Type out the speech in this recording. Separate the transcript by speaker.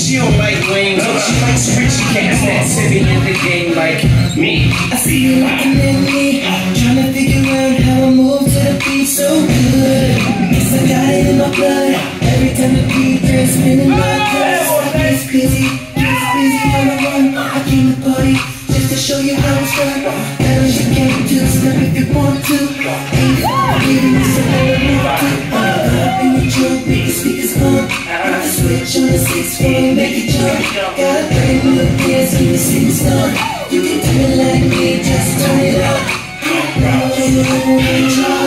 Speaker 1: She don't like lame, but she likes Richie cats that's heavy in the game like me.
Speaker 2: I see you looking at me, trying to figure out how I move to the beat so good. Guess I got it in my blood. Every time the beat is spinning my guts. It's busy on the run. I came to party just to show you how it's done. Better you can do step if you want to. Ain't giving you some more to. Up in the trunk, make the speakers pump. Put the switch on the 6-4, make it jump. Got a brand new dance, keep the city stuck. You can do it like me, just turn it up.